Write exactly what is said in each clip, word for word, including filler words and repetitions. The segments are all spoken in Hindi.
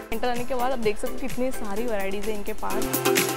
एंटर आने के बाद आप देख सकते हो कितनी सारी वैरायटीज़ है इनके पास।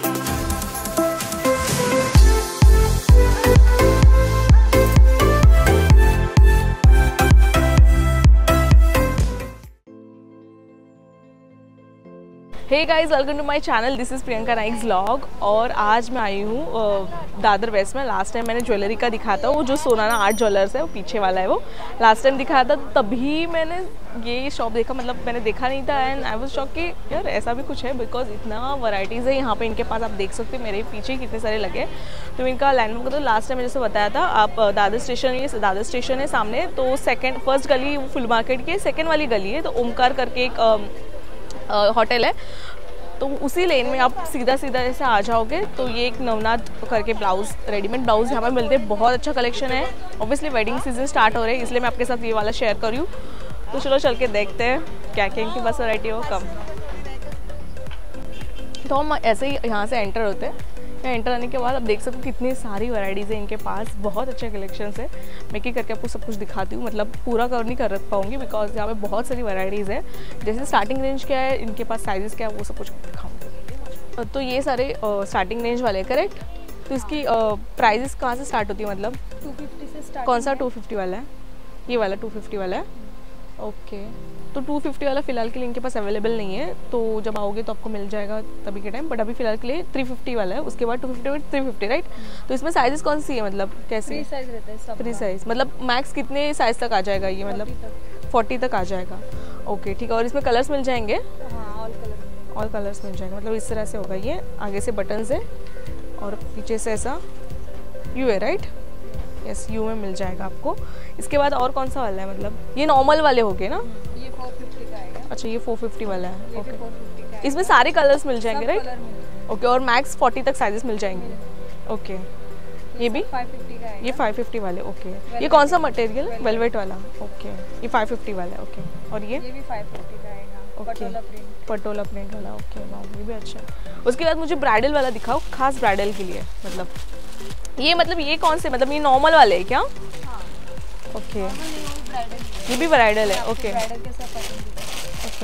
Hey guys, welcome to my channel. This is Priyanka Naik's vlog. और आज मैं आई हूँ दादर वेस्ट में। लास्ट टाइम मैंने ज्वेलरी का दिखाया था, वो जो सोनाना आर्ट ज्वेलर्स है वो पीछे वाला है, वो लास्ट टाइम दिखाया था। तभी मैंने ये शॉप देखा, मतलब मैंने देखा नहीं था एंड आई वाज शॉक कि यार ऐसा भी कुछ है, बिकॉज इतना वैरायटीज़ है यहाँ पे इनके पास। आप देख सकते हो मेरे पीछे कितने सारे लगे। तो इनका लैंडमार्क तो लास्ट टाइम जैसे बताया था, आप दादर स्टेशन, ये दादर स्टेशन है सामने, तो सेकेंड फर्स्ट गली फुल मार्केट की सेकेंड वाली गली है, तो ओमकार करके एक होटल है, तो उसी लेन में आप सीधा सीधा ऐसे आ जाओगे तो ये एक नवनाथ करके ब्लाउज, रेडीमेड ब्लाउज यहाँ पे मिलते हैं। बहुत अच्छा कलेक्शन है। ऑब्वियसली वेडिंग सीजन स्टार्ट हो रहे हैं, इसलिए मैं आपके साथ ये वाला शेयर कर रही हूँ। तो चलो चल के देखते हैं क्या क्या इनके पास वैरायटी हो कम। तो हम ऐसे ही यहाँ से एंटर होते हैं। यहाँ एंटर आने के बाद आप देख सकते हो कितनी सारी वैरायटीज़ है इनके पास। बहुत अच्छे कलेक्शंस है। मैं क्या करके आपको सब कुछ दिखाती हूँ, मतलब पूरा कवर नहीं कर पाऊँगी बिकॉज यहाँ पे बहुत सारी वैरायटीज़ है। जैसे स्टार्टिंग रेंज क्या है, इनके पास साइजेस क्या है, वो सब कुछ दिखाऊँगी। तो ये सारे स्टार्टिंग रेंज वाले करेक्ट। तो इसकी प्राइजेस कहाँ से स्टार्ट होती है, मतलब टू फिफ्टी से स्टार्ट। कौन सा टू फिफ्टी वाला है? ये वाला टू फिफ्टी वाला है। ओके, तो टू फिफ्टी वाला फ़िलहाल के लिए इनके पास अवेलेबल नहीं है, तो जब आओगे तो आपको मिल जाएगा तभी के टाइम। बट अभी फ़िलहाल के लिए थ्री फिफ्टी वाला है, उसके बाद टू फिफ्टी में थ्री फिफ्टी, राइट। तो इसमें साइजेस कौन सी है, मतलब कैसे? फ्री साइज रहता है सब। फ्री साइज मतलब मैक्स कितने साइज तक आ जाएगा ये, मतलब फोर्टी तक आ जाएगा। ओके ठीक है। और इसमें कलर्स मिल जाएंगे? हाँ, ऑल कलर ऑल कलर्स मिल जाएंगे। मतलब इस तरह से होगा ये, आगे से बटन है और पीछे से ऐसा यू है, राइट। यस, यू में मिल जाएगा आपको। इसके बाद और कौन सा वाला है, मतलब ये नॉर्मल वाले हो गए ना? ये फोर फिफ्टी का आएगा। अच्छा, ये फोर फिफ्टी वाला है। ये भी फोर फिफ्टी का है। इसमें सारे कलर्स मिल जाएंगे, सब राइट। कलर मिलेंगे। ओके, और मैक्स फोर्टी तक साइजेस मिल जाएंगे। ओके, ये भी फाइव फिफ्टी का आएगा। ये फाइव फिफ्टी वाले। ओके, ये कौन सा मटेरियल है? वेलवेट वाला। ओके, ये फाइव फिफ्टी वाला है। ओके, और ये ये भी फाइव फिफ्टी का आएगा। Okay, patola print. Patola print वाला। ओके, वाह, ये भी अच्छा है। उसके बाद मुझे ब्राइडल वाला दिखाओ, खास ब्राइडल के लिए। मतलब ये मतलब ये कौन से, मतलब ये नॉर्मल वाले है क्या? हाँ, ओके, ब्राइडल ये भी ब्राइडल है। ओके ब्राइडल के साथ पैटर्न दिखा। ओके,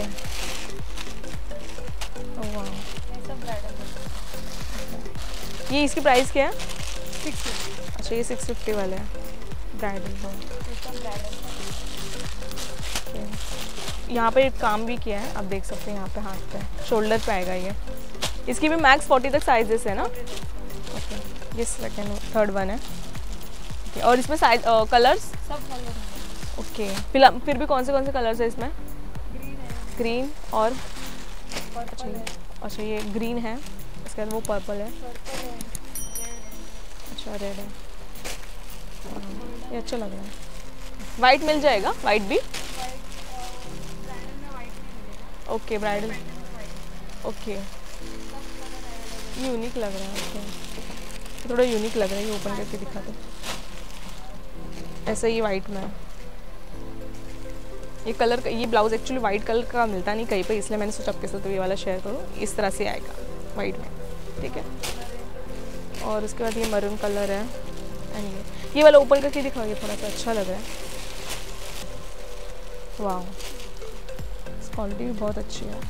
ओह वाह, ये सब ब्राइडल है। ये इसकी प्राइस क्या है? Six fifty. अच्छा, ये सिक्स फिफ्टी वाला है ब्राइडल का। ये सब ब्राइडल है। यहाँ पे एक काम भी किया है, आप देख सकते हैं यहाँ पे हाथ पे शोल्डर पे आएगा ये। इसकी भी मैक्स फोर्टी तक साइजेस है ना? ओके, ये सेकेंड थर्ड वन है। ओके, और इसमें साइज कलर्स सब कलर है। ओके, फिलहाल फिर भी कौन से कौन से कलर्स है इसमें? ग्रीन है, ग्रीन और पर्पल है, अच्छा ये ग्रीन है, इसके बाद वो पर्पल है। पर्पल है, रेड है। अच्छा, रेड है। ये अच्छा लग रहा है। वाइट मिल जाएगा? वाइट भी? Okay, bridal. ओके, यूनिक लग रहा है। ओके, थोड़ा यूनिक लग रहा है। ये ओपन करके दिखा दो। ऐसा ये वाइट में है। ये कलर का, ये ब्लाउज एक्चुअली वाइट कलर का मिलता नहीं कहीं पे, इसलिए मैंने सोचा आपके साथ तो ये वाला शेयर करूँ। इस तरह से आएगा वाइट में, ठीक है। और उसके बाद ये मरून कलर है एंड ये ये वाला ओपन करके दिखाओगे, थोड़ा सा अच्छा लग रहा है। वाह, क्वालिटी भी बहुत अच्छी है।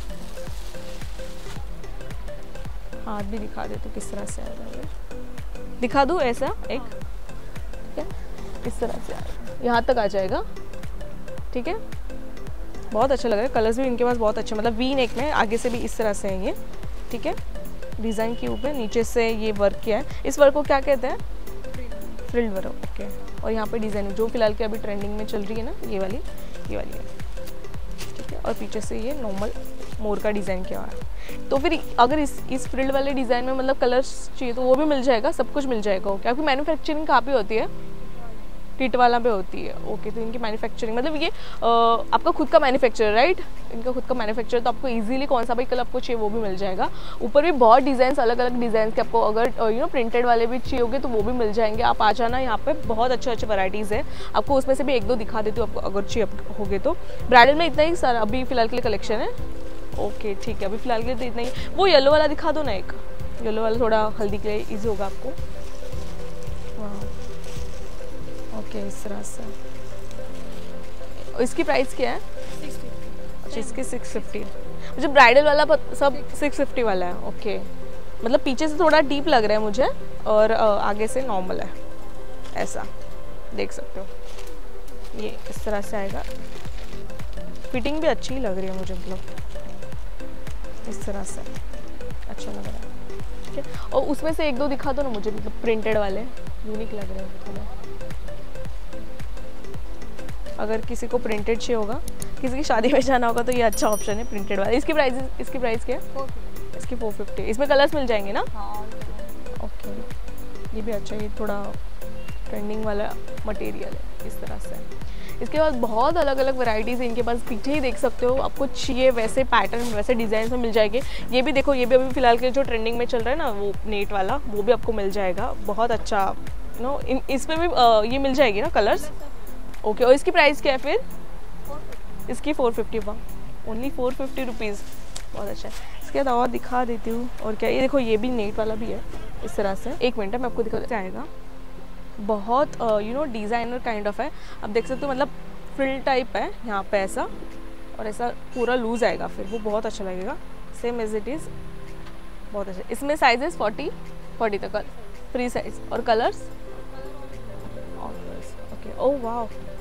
हाथ भी दिखा दे तो किस तरह से आएगा, दिखा दूँ ऐसा एक, ठीक है, इस तरह से आएगा, यहाँ तक आ जाएगा, ठीक है। बहुत अच्छा लग रहा है। कलर्स भी इनके पास बहुत अच्छे, मतलब वी नेक में आगे से भी इस तरह से है ये, ठीक है। डिज़ाइन के ऊपर नीचे से ये वर्क किया है। इस वर्क को क्या कहते हैं? Frilled work. ओके, और यहाँ पे डिज़ाइन जो फिलहाल के अभी ट्रेंडिंग में चल रही है ना, ये वाली ये वाली है, ठीक है। और पीछे से ये नॉर्मल मोर का डिज़ाइन किया हुआ है। तो फिर अगर इस इस फ्रिल्ड वाले डिज़ाइन में मतलब कलर्स चाहिए तो वो भी मिल जाएगा, सब कुछ मिल जाएगा। ओके, आपकी मैन्युफैक्चरिंग कहाँ पे होती है? टिटवाला पे होती है। ओके, तो इनकी मैन्युफैक्चरिंग मतलब ये आ, आपका खुद का मैन्युफैक्चर, राइट। इनका खुद का मैन्युफैक्चर, तो आपको इजीली कौन सा भी कलर आपको चाहिए वो भी मिल जाएगा। ऊपर भी बहुत डिज़ाइंस, अलग अलग डिज़ाइन के आपको अगर यू नो प्रिंटेड वाले भी चाहिए होंगे तो वो भी मिल जाएंगे। आप आ जाना, यहाँ पे बहुत अच्छे अच्छे वैराइटीज़ है। आपको उसमें से भी एक दो दिखा देती हूँ, आपको अगर चाहिए होगे तो। ब्राइडल में इतना ही सारा अभी फिलहाल के लिए कलेक्शन है। ओके ठीक है, अभी फिलहाल के लिए तो इतना ही। वो येलो वाला दिखा दो ना, एक येलो वाला थोड़ा हल्दी के लिए ईजी होगा आपको। वाह, ओके, इस तरह से। इसकी प्राइस क्या है? Six fifty. अच्छा, इसकी सिक्स फिफ्टी। मुझे ब्राइडल वाला पत- सब सिक्स फिफ्टी वाला है। ओके, मतलब पीछे से थोड़ा डीप लग रहा है मुझे और अ, आगे से नॉर्मल है, ऐसा देख सकते हो। ये इस तरह से आएगा, फिटिंग भी अच्छी लग रही है मुझे, मतलब इस तरह से अच्छा लग रहा है। ठीक है, और उसमें से एक दो दिखा दो ना मुझे, मतलब प्रिंटेड वाले यूनिक लग रहे हैं थोड़ा। अगर किसी को प्रिंटेड चाहिए होगा, किसी की शादी में जाना होगा तो ये अच्छा ऑप्शन है प्रिंटेड वाला। इसकी प्राइस इसकी प्राइस क्या है? Four fifty. इसकी फोर फिफ्टी। इसमें कलर्स मिल जाएंगे ना? हाँ, ओके, ये भी अच्छा है, ये थोड़ा ट्रेंडिंग वाला मटेरियल है इस तरह से। इसके बाद बहुत अलग अलग वैरायटीज़ है इनके पास, पीछे ही देख सकते हो, आपको चाहिए वैसे पैटर्न वैसे डिज़ाइन में मिल जाएंगे। ये भी देखो, ये भी अभी फिलहाल के जो ट्रेंडिंग में चल रहा है ना, वो नेट वाला, वो भी आपको मिल जाएगा। बहुत अच्छा नो इन इसमें भी आ, ये मिल जाएगी ना कलर्स। ओके, और इसकी प्राइस क्या है फिर? इसकी फोर फिफ्टी बा ओनली फोर फिफ्टी रुपीज़, बहुत अच्छा है। इसके बाद और दिखा देती हूँ। और क्या, ये देखो, ये भी नेट वाला भी है इस तरह से। एक मिनट मैं आपको दिखा आएगा, बहुत you know designer kind of है। आप देख सकते हो, मतलब फ्रिल टाइप है यहाँ पे ऐसा, और ऐसा पूरा लूज आएगा, फिर वो बहुत अच्छा लगेगा, सेम एज इट इज़, बहुत अच्छा। इसमें साइजेस फोर्टी फोर्टी तक फ्री साइज, और कलर्स ओके। ओह वाह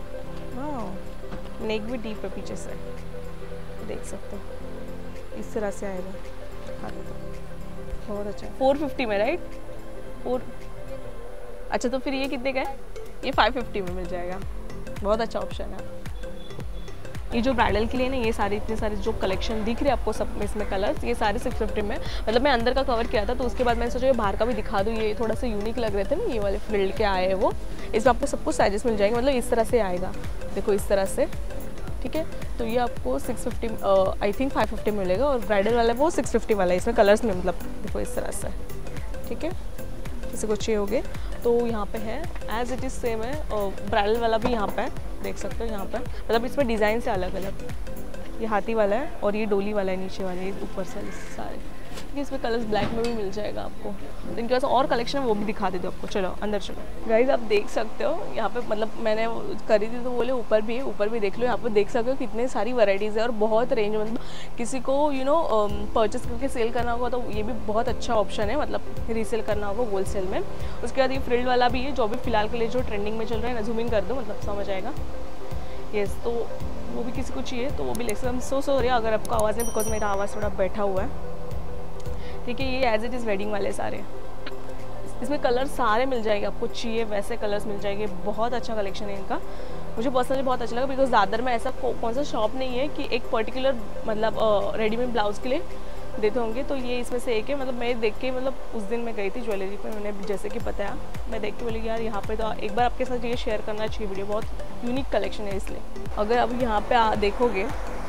वाह, नेक भी डीप है पीछे से, देख सकते हो इस तरह से आएगा। हाँ, बहुत अच्छा है। फोर फिफ्टी में राइट? फोर अच्छा, तो फिर ये कितने का है? ये फाइव फिफ्टी में मिल जाएगा, बहुत अच्छा ऑप्शन है। ये जो ब्राइडल के लिए ना, ये सारे इतने सारे जो कलेक्शन दिख रहे हैं आपको सब में, इसमें कलर्स ये सारे सिक्स फिफ्टी में। मतलब मैं अंदर का कवर किया था, तो उसके बाद मैंने सोचा ये बाहर का भी दिखा दूँ। ये थोड़ा सा यूनिक लग रहे थे ना, ये वाले फ्रिल्ड के आए हैं वो। इसमें आपको सब कुछ साइजेस मिल जाएंगे, मतलब इस तरह से आएगा, देखो इस तरह से। ठीक है, तो ये आपको six fifty I think five fifty मिलेगा, और ब्राइडल वाला वो सिक्स फिफ्टी वाला है, इसमें कलर्स में, मतलब देखो इस तरह से। ठीक है, किसी को चाहिए होगे तो यहाँ पे है, एज इट इज़ सेम है। और ब्राइडल वाला भी यहाँ पे है, देख सकते हो यहाँ पे, मतलब इसमें डिज़ाइन से अलग अलग। ये हाथी वाला है, और ये डोली वाला है नीचे वाले, ऊपर से सारे। ठीक है, इसमें कलर्स ब्लैक में भी मिल जाएगा आपको। तो इनके पास और कलेक्शन है, वो भी दिखा देते हो आपको। चलो अंदर चलो गाइज, आप देख सकते हो यहाँ पे, मतलब मैंने करी थी तो बोले ऊपर भी है, ऊपर भी देख लो। यहाँ पे देख सकते हो कितने सारी वैराइटीज़ है, और बहुत रेंज, मतलब किसी को यू नो परचेस करके सेल करना होगा तो ये भी बहुत अच्छा ऑप्शन है, मतलब रीसेल करना होगा होल सेल में। उसके बाद ये फ्रिल्ड वाला भी है, जो अभी फिलहाल के लिए जो ट्रेंडिंग में चल रहा है ना, जूमिंग कर दो, मतलब समझ आएगा। येस, तो वो भी किसी को चाहिए तो वो भी ले सकते। हम सो सो रही है अगर आपको आवाज़ नहीं, बिकॉज मेरा आवाज़ थोड़ा बैठा हुआ है। ठीक है, ये एज इट इज़ वेडिंग वाले सारे, इसमें कलर सारे मिल जाएंगे, आपको चाहिए वैसे कलर्स मिल जाएंगे। बहुत अच्छा कलेक्शन है इनका, मुझे पर्सनली बहुत अच्छा लगा, बिकॉज दादर में ऐसा कौन सा शॉप नहीं है कि एक पर्टिकुलर मतलब रेडीमेड ब्लाउज के लिए देते होंगे। तो ये इसमें से एक है, मतलब मैं देख के, मतलब उस दिन मैं गई थी ज्वेलरी पे, मैंने जैसे कि बताया, मैं देख के बोली यार यहाँ पे तो एक बार आपके साथ ये शेयर करना चाहिए वीडियो, बहुत यूनिक कलेक्शन है। इसलिए अगर अब यहाँ पे आ देखोगे,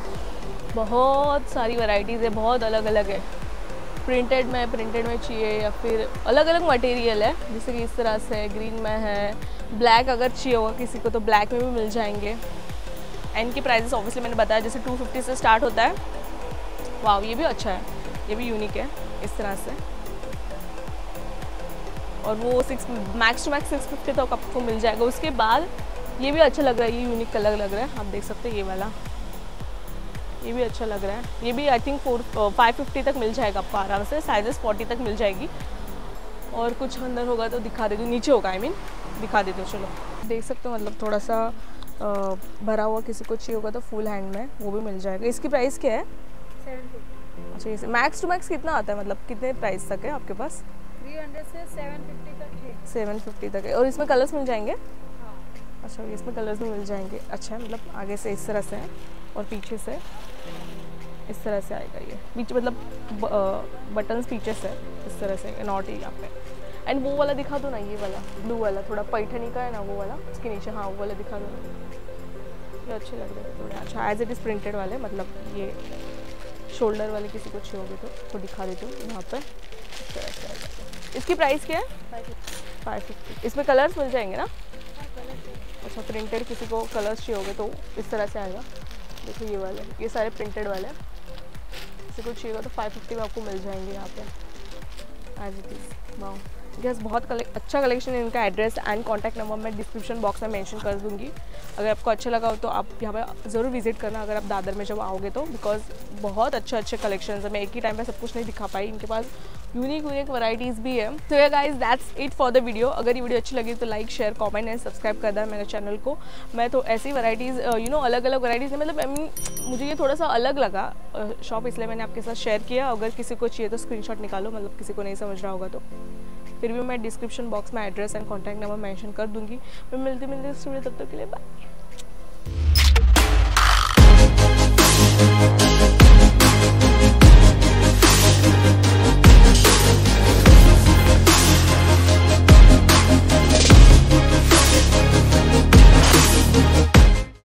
बहुत सारी वैरायटीज़ है, बहुत अलग अलग है। प्रिंटेड में प्रिंटेड में चाहिए, या फिर अलग अलग मटेरियल है, जैसे कि इस तरह से ग्रीन में है, ब्लैक अगर चाहिए होगा किसी को तो ब्लैक में भी मिल जाएंगे। एंड की प्राइसेस ऑब्वियसली मैंने बताया, जैसे टू फिफ्टी से स्टार्ट होता है। वाव, ये भी अच्छा है, ये भी यूनिक है इस तरह से। और वो six max two max six fifty तक आपको मिल जाएगा। उसके बाद ये भी अच्छा लग रहा है, ये यूनिक कलर लग रहा है, आप देख सकते हैं ये वाला, ये भी अच्छा लग रहा है। ये भी I think four five fifty तक मिल जाएगा आपको आराम से, साइजेस फोर्टी तक मिल जाएगी। और कुछ अंदर होगा तो दिखा देती हूँ, नीचे होगा आई I मीन mean, दिखा देती हूँ। चलो देख सकते हो, मतलब थोड़ा सा आ, भरा हुआ किसी को चाहिए होगा तो फुल हैंड में वो भी मिल जाएगा। इसकी प्राइस क्या है? Seven fifty. अच्छा, इसे मैक्स टू मैक्स कितना आता है, मतलब कितने प्राइस तक है आपके पास? थ्री हंड्रेड से सेवन फिफ्टी तक है। सेवन फिफ्टी तक है, और इसमें कलर्स मिल जाएंगे? हाँ। अच्छा, इसमें कलर्स भी मिल जाएंगे। अच्छा, मतलब आगे से इस तरह से है, और पीछे से इस तरह से आएगा। ये बीच मतलब बटन्स पीछे से इस तरह से नॉट है यहाँ पे। एंड वो वाला दिखा दो ना, ये वाला ब्लू वाला, थोड़ा पैठनी का है ना वो वाला, उसके नीचे हाँ वो वाला दिखा दो ना, ये अच्छे लग रहे हैं थोड़े। अच्छा, एज इट इज़ प्रिंटेड वाले, मतलब ये शोल्डर वाले किसी को चाहिए होगी तो वो दिखा देती हूँ यहाँ पर इस तरह से आएगा। इसकी प्राइस क्या है? Five fifty. इसमें कलर्स मिल जाएंगे ना? अच्छा, प्रिंटेड किसी को कलर्स चाहिए होंगे तो इस तरह से आएगा। देखो ये वाले, ये सारे प्रिंटेड वाले, किसी को चाहिए होगा तो फाइव फिफ्टी में आपको मिल जाएंगे यहाँ पे as it is. Wow, yes, बहुत कलेक्ट अच्छा कलेक्शन है। इनका एड्रेस एंड कॉन्टैक्ट नंबर मैं डिस्क्रिप्शन बॉक्स में मेंशन कर दूंगी। अगर आपको अच्छा लगा हो तो आप यहाँ पे ज़रूर विजिट करना अगर आप दादर में जब आओगे तो, बिकॉज बहुत अच्छे अच्छे कलेक्शन है। मैं एक ही टाइम पे सब कुछ नहीं दिखा पाई, इनके पास यूनिक यूनिक वैराइटीज़ भी है। तो या guys that's it for the video. अगर ये वीडियो अच्छी लगी तो like share comment and subscribe कर देना मेरे चैनल को। मैं तो ऐसी वैराइटीज़ यू नो अलग अलग वैराइटीज़ है, मतलब I mean, मुझे ये थोड़ा सा अलग लगा शॉप, इसलिए मैंने आपके साथ शेयर किया। अगर किसी को चाहिए तो स्क्रीनशॉट निकालो, मतलब किसी को नहीं समझ रहा होगा तो। फिर भी मैं डिस्क्रिप्शन बॉक्स में address and contact number mention कर दूंगी। मैं मिलती मिलती इस वीडियो, तब तक के लिए बाय।